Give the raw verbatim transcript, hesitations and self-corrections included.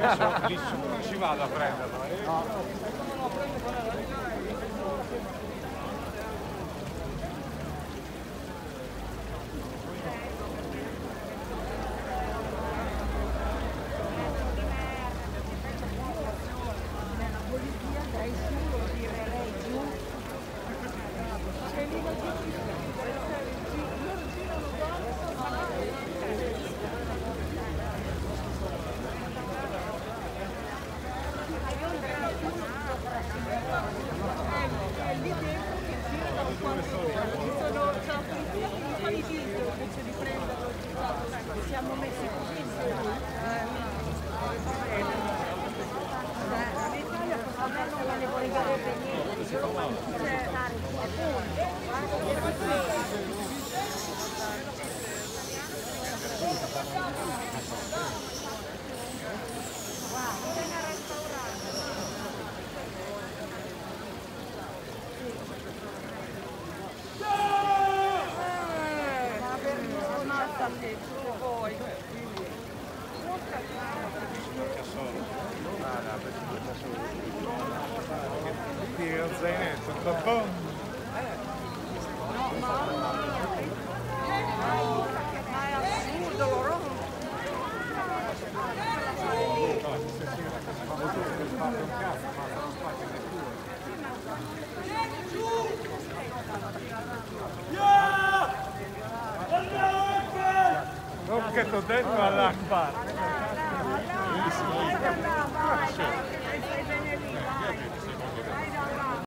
adesso lì su non ci vado a prenderlo. Eh. No. Siamo messi così l'Italia a me non me ne vuole dare per niente, io lo faccio stare poi Sì, lo zainetto, boom! no, mamma mia, ma è assurdo loro. Non che t'ho detto all'Akbar!